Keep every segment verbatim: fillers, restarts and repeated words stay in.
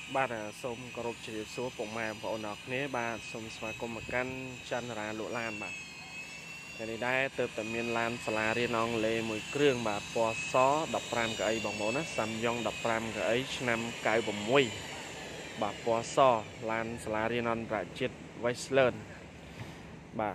បាទសូមគោរពជម្រាបសួរពុកម៉ែបងប្អូនអរគ្នាបាទសូមស្វាគមន៍មកកាន់ច័ន្ទរាលក់ឡានបាទថ្ងៃនេះដែរទើបតែមានឡានសាលារៀនអង់គ្លេសមួយគ្រឿងបាទពណ៌សដប់ប្រាំកៅអីបងប្អូនណាសាំយ៉ុងដប់ប្រាំកៅអីឆ្នាំកៅប្រាំមួយបាទពណ៌សឡានសាលារៀនអន្តរជាតិ Westland បាទ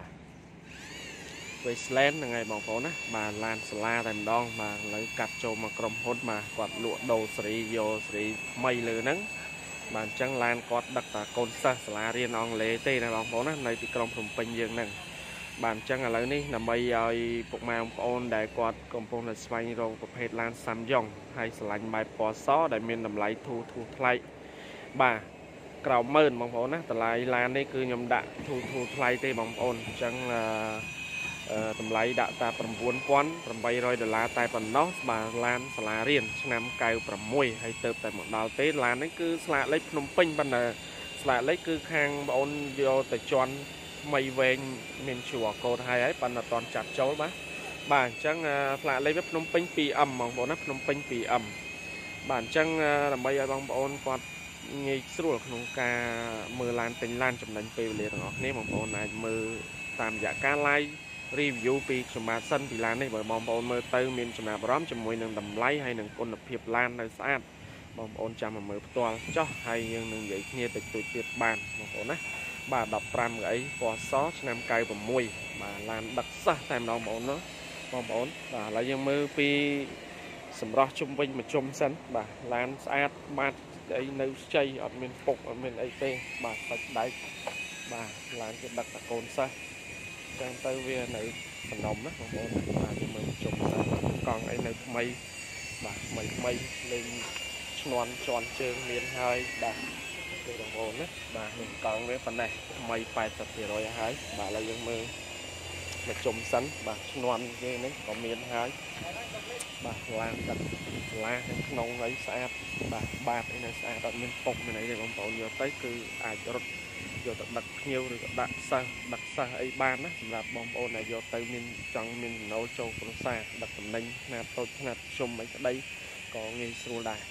Westland ហ្នឹងហើយបងប្អូនណាបាទឡានសាលាតែម្ដងបាទឥឡូវកាត់ចូលមកក្រុមហ៊ុនបាទគាត់លក់ដូរសេរីយកសេរីថ្មីលើហ្នឹងបាទអញ្ចឹងឡានគាត់ដឹកតាកូនសិស្សសាលារៀនអង់គ្លេសទេណាបងប្អូនណានៅទីក្រុងភ្នំពេញយើងហ្នឹងបាទអញ្ចឹងឥឡូវនេះដើម្បីឲ្យពុកម៉ែបងប្អូនដែលគាត់កំពុងតែស្វែងរកប្រភេទឡានសាំយ៉ុងហើយស្រឡាញ់បែបពណ៌សដែលមានតម្លៃធូរធូរថ្លៃបាទក្រោមម៉ឺនបងប្អូនណាតម្លៃឡាននេះគឺខ្ញុំដាក់ធូរធូរថ្លៃទេបងប្អូនអញ្ចឹងតម្លៃដាក់តាប្រាំបួនពាន់ប្រាំបីរយដុល្លារតែប៉ុណ្ណោះបាទឡានសាលារៀនឆ្នាំកៅប្រាំមួយហើយទៅតែមកដល់ទេឡាននេះគឺស្លាកលេខភ្នំពេញប៉ុន្តែស្លាកលេខគឺខាងបងអូនយកទៅជន់ថ្មីវែងមានឈ្មោះកូដហើយហើយប៉ុន្តែអត់ទាន់ចាត់ចូលបាទបាទអញ្ចឹងស្លាកលេខវាភ្នំពេញ 2 អឹម បងប្អូនណាភ្នំពេញ 2 អឹម បាទអញ្ចឹងដើម្បីឲ្យបងប្អូនគាត់ងាយស្រួលក្នុងការមើលឡានទិញឡានចំណេញពេលវេលាទាំងអស់គ្នាបងប្អូនអាចមើលតាមរយៈការ live review ពីខ្ញុំបាទសិនពីឡាននេះបើបងប្អូនមើលទៅមានចំណាប់អារម្មណ៍ជាមួយនឹងតម្លៃហើយនឹងគុណភាពឡាននៅស្អាតបងប្អូនចាំមកមើលផ្ទាល់ចុះហើយយើងនឹងនិយាយគ្នាតិចតួចទៀតបានបងប្អូនណាបាទដប់ប្រាំកៅអីពណ៌សឆ្នាំកៅប្រាំមួយបាទឡានដឹកសិស្សតែម្ដងបងប្អូនណាបងប្អូនបាទឥឡូវយើងមើលពីសម្រស់ជុំវិញមួយជុំសិនបាទឡានស្អាតបាទអីនៅខ្ចីអត់មានពុកអត់មានអីទេបាទសាច់ដែកបាទឡានគេដឹកតកូនសិស្សចឹងទៅវានៅសំណុំណាបងប្អូនបាទយើងមើលជុំសិនកង់អីនៅថ្មីបាទថ្មីថ្មីលេងឈ្នន់ជន់ជើងមានហើយបាទបងប្អូនណាបាទនឹងកង់វាប៉ុណ្ណេះថ្មី แปดสิบเปอร์เซ็นต์ ហើយបាទឥឡូវយើងមើលមកជុំសិនបាទឈ្នន់គេនេះក៏មានហើយបាទឡានទឹកឡានក្នុងអីស្អាតបាទបាតអីនៅស្អាតអត់មានពុកមានអីទេបងប្អូនយកទៅគឺអាចរត់យកទៅដឹកភ្ញៀវឬក៏ដាក់សិស្សដឹកសិស្សអីបានណាសម្រាប់បងប្អូនដែលយកទៅមានចង់មានចំណូលចូលគ្រួសារដឹកតំណែងខ្នាតតូចខ្នាតជុំអីក្តីក៏ងាយស្រួលដែរ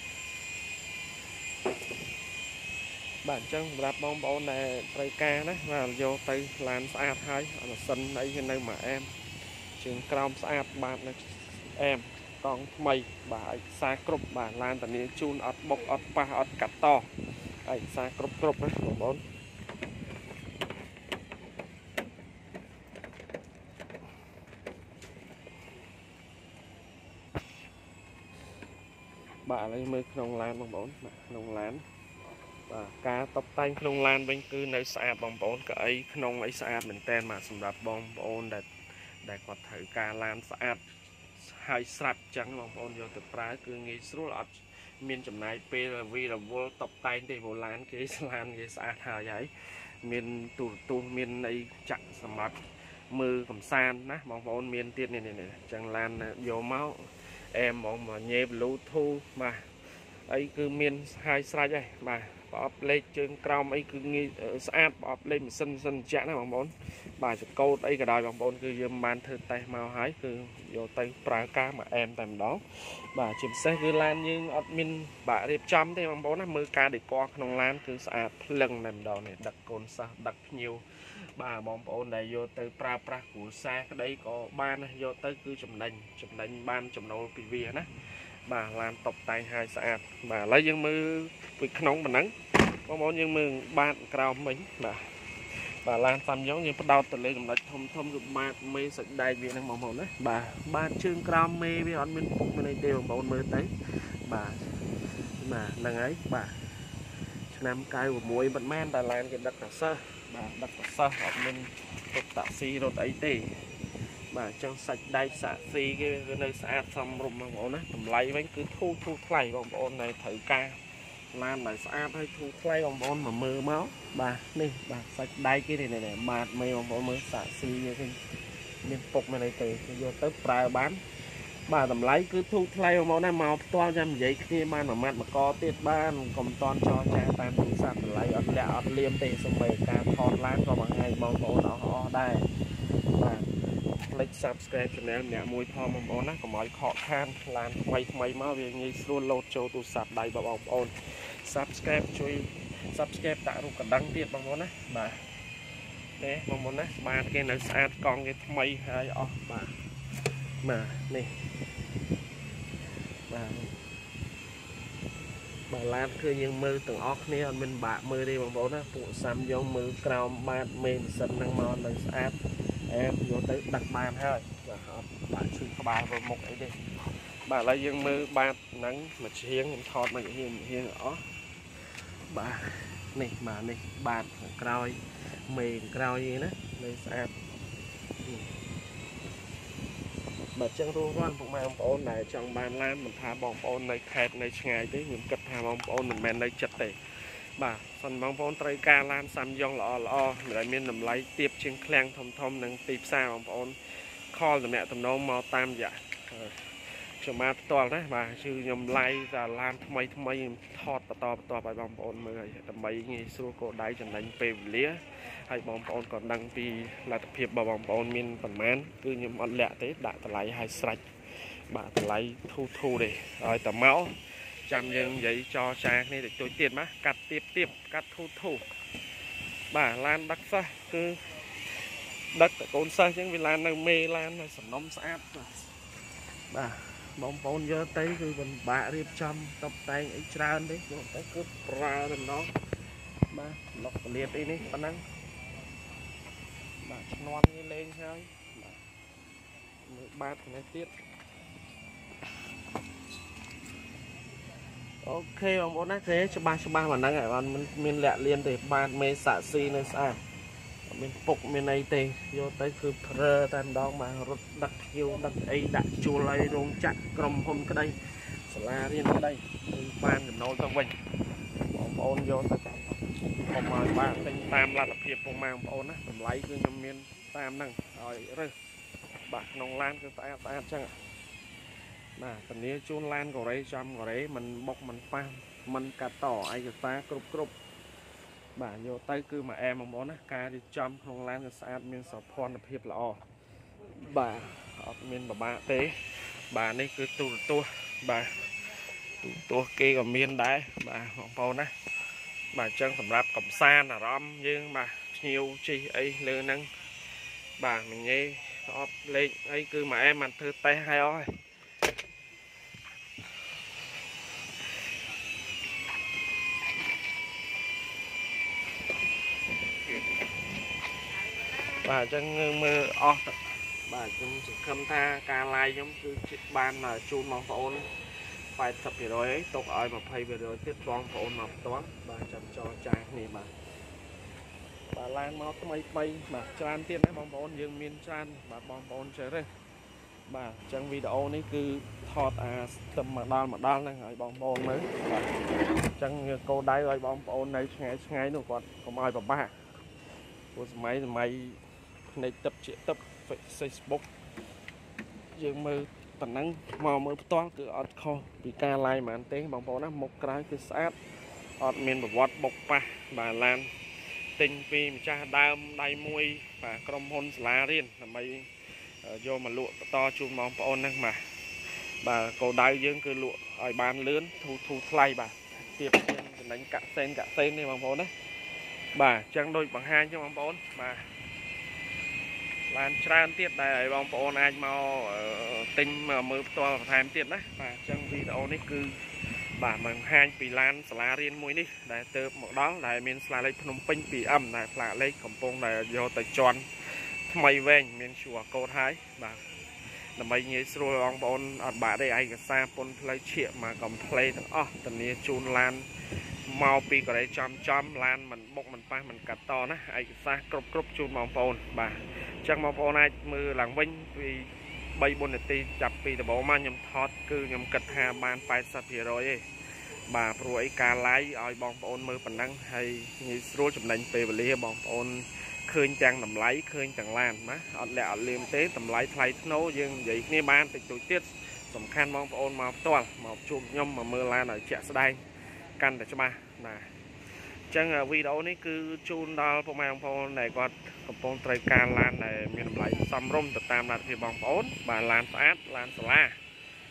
បាទអញ្ចឹងសម្រាប់បងប្អូនដែលត្រូវការណាបាទយកទៅឡានស្អាតហើយអត់សិនអីគេនៅមួយអែមជើងក្រោមស្អាតបាទនៅអែមកង់ថ្មីបាទឯកសារគ្រប់បាទឡានតានីជូនអត់បុកអត់ប៉ះអត់កាត់តឯកសារគ្រប់គ្រប់ណាបងប្អូនបាទឥឡូវមើលក្នុងឡានបងប្អូនបាទក្នុងឡានបាទការតុបតែងក្នុងឡានវិញគឺនៅស្អាតបងប្អូនកៅអីក្នុងអីស្អាតមែនតើបាទសម្រាប់បងប្អូនដែលដែលគាត់ត្រូវការឡានស្អាតហើយស្រាប់ចឹងបងប្អូនយកទៅប្រើគឺងាយស្រួលអត់មានចំណាយពេលវីរវល់តុបតែងទេព្រោះឡានគេស្លានគេស្អាតហើយហើយមានទូរទស្សន៍មានអីចាក់សម្រាប់មើលកំសាន្តណាបងប្អូនមានទៀតនេះនេះចឹងឡានយកមកអែមហ្មងមកញ៉េ Bluetooth បាទអីគឺមានហើយស្រេចហើយបាទប្រអប់លេខជើងក្រោមអីគឺងាយស្អាតប្រអប់លេខម៉ាស៊ីនម៉ាស៊ីនត្រជាក់ណាបងប្អូនបាទចកោតអីក៏ដោយបងប្អូនគឺយើងបានធ្វើតេស្តមកហើយគឺយកទៅប្រើការមកអែមតែម្ដងបាទជាពិសេសគឺឡានយើងអត់មានបាក់រៀបចំទេបងប្អូនណាមើលការដេកក្នុងឡានគឺស្អាតភ្លឹងតែម្ដងនេះដឹកកូនសិស្សដឹកភ្ញៀវបាទបងប្អូនដែលយកទៅប្រើប្រាស់គ្រួសារក្តីក៏បានយកទៅគឺចំណេញចំណេញបានចំណូលពីវាណាបាទឡានតុបតែងហើយស្អាតបាទឥឡូវយើងមើលពីក្នុងប៉ុណ្ណឹងបងប្អូនយើងមើលបាតក្រោមមិញបាទបាទឡានសាំយ៉ុងយើងផ្ដោតទៅលើចំណុចធំធំគឺបាតមេសាច់ដែកវាហ្នឹងបងប្អូនណាបាទបាតជើងក្រោមមេវាអត់មានពុកមានអីទេបងប្អូនមើលទៅបាទបាទហ្នឹងហើយបាទឆ្នាំកៅប្រាំមួយមិនមែនតែឡានគេដឹកតាសិស្សបាទដឹកតាសិស្សអត់មានរថតាក់ស៊ីរថអីទេបាទអញ្ចឹងសាច់ដែកសាក់ស៊ីគេគឺនៅស្អាតសមរម្យបងប្អូនណាតម្លៃវិញគឺធូរធូរថ្លៃបងប្អូនដែលត្រូវការឡានដែលស្អាតហើយធូរថ្លៃបងប្អូនមកមើលមកបាទនេះបាទសាច់ដែកគេនេះបាទមេបងប្អូនមើលសាក់ស៊ីគេមានពុកមានអីទេគឺយកទៅប្រើបានបាទតម្លៃគឺធូរថ្លៃបងប្អូនណាមកផ្ទាល់ចាំនិយាយគ្នាបានមួយម៉ាត់មកកទៀតបានកុំតន់ចរចាតាមទូរស័ព្ទតម្លៃអត់លាក់អត់លៀមទេសូម្បីការថតឡានក៏មួយថ្ងៃបងប្អូនអស់អស់ដែរបាទលេខ Subscribe Channel អ្នកមួយផងបងប្អូនណាកុំឲ្យខកខានឡានថ្មីថ្មីមកវាងាយស្រួលលោតចូលទូរស័ព្ទដៃបងប្អូន subscribe ជួយ subscribe ដាក់រូបកណ្ដឹងទៀតបងប្អូនណាបាទនេះបងប្អូនណាបាទគេនៅស្អាតកង់គេថ្មីហើយអស់បាទបាទនេះបាទបាទឡានគឺយើងមើលទាំងអស់គ្នាអត់មានបាក់មើលទេបងប្អូនណាពួកសាំយកមើលក្រោមបាតមេម៉ាស៊ីនហ្នឹងមកនៅស្អាតអែបយកទៅដឹកបានហើយបាទអត់បាក់ឈឺក្បាលទៅមុខអីទេបាទឥឡូវយើងមើលបាតហ្នឹងមួយឈៀងខ្ញុំថតមកហៀងហៀងអស់បាទនេះបាទនេះបាតខាងក្រោយមេខាងក្រោយហ្នឹងណានៅស្អាតបាទចឹងរួមរាល់ពុកម៉ែបងប្អូនដែលចង់បានឡានមិនថាបងប្អូននៅខេត្តនៅឆ្ងាយទេខ្ញុំគិតថាបងប្អូនមិនមែននៅចិត្តទេបាទសិនបងប្អូនត្រូវការឡានសាំយ៉ុងល្អល្អដែលមានតម្លៃទាបជាងឃ្លាំងធំធំនិងទីផ្សារបងប្អូនខលតំណែងតំណងមកតាមរយៈខ្ញុំមកផ្ទាល់ណាបាទគឺខ្ញុំ live តែឡានថ្មីថ្មីថតបន្តបន្តឲ្យបងប្អូនមើលឲ្យដើម្បីងាយស្រួលកោដៃចំណេញពេលវេលាហើយបងប្អូនក៏ដឹងពីលទ្ធភាពរបស់បងប្អូនមានប្រមាណគឺខ្ញុំអត់លាក់ទេដាក់តម្លៃឲ្យស្រេចបាទតម្លៃធូរធូរទេឲ្យតែមកចាំយើងនិយាយចរចាគ្នាតិចតួចទៀតណាកាត់ទៀបទៀបកាត់ធូរធូរបាទឡានដឹកសិស្សគឺដឹកតកូនសិស្សអញ្ចឹងវាឡាននៅមេឡាននៅសំណុំស្អាតបាទបងប្អូនយកទៅគឺពិបាករៀបចំតុបតែងអីច្រើនទេយកទៅគឺប្រើដំណងបាទលុកពលាតអីនេះប៉ុណ្ណឹងបាទឈ្នន់នេះលេងហើយបាទមើលបាតនេះទៀតអូខេបងប្អូនណាគេច្បាស់ច្បាស់ប៉ុណ្ណឹងហើយបានមានលាក់លៀនទេបាតមេសាក់ស៊ីនៅស្អាតមានពុកមានអីទេយកទៅគឺប្រើតែម្ដងមករត់ដឹកភៀវដឹកអីដាក់ជួលឲ្យរោងចក្រក្រុមហ៊ុនក្តីសាលារៀនក្តីគឺបានចំណូលទៅវិញបងប្អូនយកទៅកុំឲ្យបានទិញតាមលទ្ធភាពពុកម៉ែបងប្អូនណាតម្លៃគឺខ្ញុំមានតាមហ្នឹងឲ្យរើសបាទក្នុងឡានគឺស្អាតស្អាតចឹងបាទធានាជូនឡានកូរ៉េចំកូរ៉េមិនបុកមិនប៉ះមិនកាត់តឯកសារគ្រប់គ្រប់បាទយកទៅគឺមកអែមបងប្អូនណាការរៀបចំក្នុងឡានក៏ស្អាតមានសោភ័ណភាពល្អបាទអត់មានពិបាកទេបាទនេះគឺទូរទស្សន៍បាទទូរទស្សន៍គេក៏មានដែរបាទបងប្អូនណាបាទអញ្ចឹងសម្រាប់កំសាន្តអារម្មណ៍យើងបាទភ្ញៀវជិះអីលើហ្នឹងបាទមិញឯងអត់លេខអីគឺមកអែមបានធ្វើតេស្តឲ្យអស់ហើយបាទអញ្ចឹងមើលអស់បាទខ្ញុំសង្ឃឹមថាការ live ខ្ញុំគឺបានជូនបងប្អូនแปดสิบเปอร์เซ็นต์ អីទុកឲ្យยี่สิบเปอร์เซ็นต์ ទៀតបងប្អូនមកផ្ទាល់បាទចាំចរចាគ្នាបាទបាទឡានមកថ្មីថ្មីបាទច្រើនទៀតណាបងប្អូនយើងមានច្រើនបាទបងប្អូនចេះទេបាទអញ្ចឹងវីដេអូនេះគឺថតអាស្ទឹមមកដល់មកដល់ហ្នឹងឲ្យបងប្អូនមើលបាទអញ្ចឹងកោដៅឲ្យបងប្អូននៅឆ្ងាយឆ្ងាយនោះគាត់កុំឲ្យពិបាកព្រោះសម័យសម័យនៃទឹកជាទឹក Facebook យើងមើលប៉ុណ្ណឹងមកមើលផ្ទាល់គឺអត់ខុសពីការ live ហ្មងទេបងប្អូនណាមុខក្រៅគឺស្អាតអត់មានប្រវត្តិបុកប៉ះបាទឡានទិញពីម្ចាស់ដើមដៃមួយបាទក្រុមហ៊ុនសាលារៀនដើម្បីយកមកលក់បន្តជូនបងប្អូនហ្នឹងបាទបាទគោលដៅយើងគឺលក់ឲ្យបានលឿនធូរធូរថ្លៃបាទទៀបជាងចំណេញកាក់សេនកាក់សេននេះបងប្អូនណាបាទអញ្ចឹងដូចបង្ហាញចឹងបងប្អូនបាទឡានច្រើនទៀតដែលឲ្យបងប្អូនអាចមកទិញមកមើលផ្ទាល់បន្ថែមទៀតណាបាទអញ្ចឹងវីដេអូនេះគឺបាទបង្ហាញពីឡានសាលារៀនមួយនេះដែលទៅមកដល់ដែលមានស្លាកលេខភ្នំពេញ ពី អឹម ដែលផ្លាកលេខកំពុងដែលយកទៅជន់ថ្មីវែងមាន គូ អារ កូដ ហើយបាទដើម្បីងាយស្រួលបងប្អូនអត់បាក់ទេឯកសារពន្ធផ្លូវឈាកមកកំផ្លេទាំងអស់ធានាជូនឡានមកពីកូរ៉េចំចំឡានមិនបុកមិនប៉ះមិនកាត់តណាឯកសារគ្រប់គ្រប់ជូនបងប្អូនបាទអញ្ចឹងបងប្អូនអាចមើលឡើងវិញពីបី បួននាទីចាប់ពីដំបូងមកខ្ញុំថតគឺខ្ញុំគិតថាបាន แปดสิบเปอร์เซ็นต์ ទេបាទព្រោះអីការ live ឲ្យបងប្អូនមើលប៉ុណ្ណឹងហើយងាយស្រួលចំណេញពេលវេលាបងប្អូនឃើញទាំងតម្លៃឃើញទាំងឡានណាអត់លាក់អត់លៀមទេតម្លៃថ្លៃថ្នូរយើងនិយាយគ្នាបានតិចតួចទៀតសំខាន់បងប្អូនមកផ្ទាល់មកជួបខ្ញុំមកមើលឡានឲ្យជាក់ស្ដែងកាន់តែច្បាស់ណាអញ្ចឹងវីដេអូនេះគឺជូនដល់ពុកម៉ែបងប្អូនដែលគាត់កំពុងត្រូវការឡានដែលមានតម្លៃសមរម្យទៅតាមលទ្ធភាពបងប្អូនបាទឡានស្អាតឡានសាលា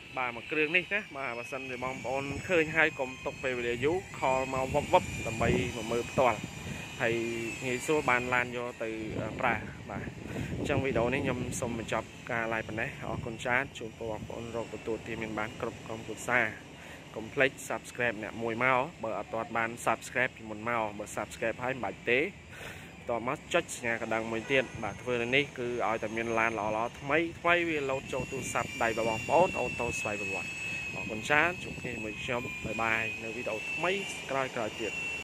bà mà kêu ní nhé bà bà sân thì mong bọn khơi hai cùng tục về để dú kho mau vấp vấp tầm bay mà mơ toàn thầy nghĩ số bàn lan vô từ pra bà trong video này nhầm xong mình chọc cả lại phần đấy họ con chat chúng tôi bọn rồi của tôi thì mình bán cục công của xa complete subscribe nè mùi mau bờ toàn bán subscribe thì một mau bờ subscribe hai bài tế toàn mắt chất nhà cả đằng mười tiền bà vừa này cứ ở tại miền lan lò lò mấy mấy vì lâu cho tôi sắp đầy vào bóng bốt ô tô xoay vào bọn con chat chúng khi mình chấm bye bye nếu video mấy coi coi tiền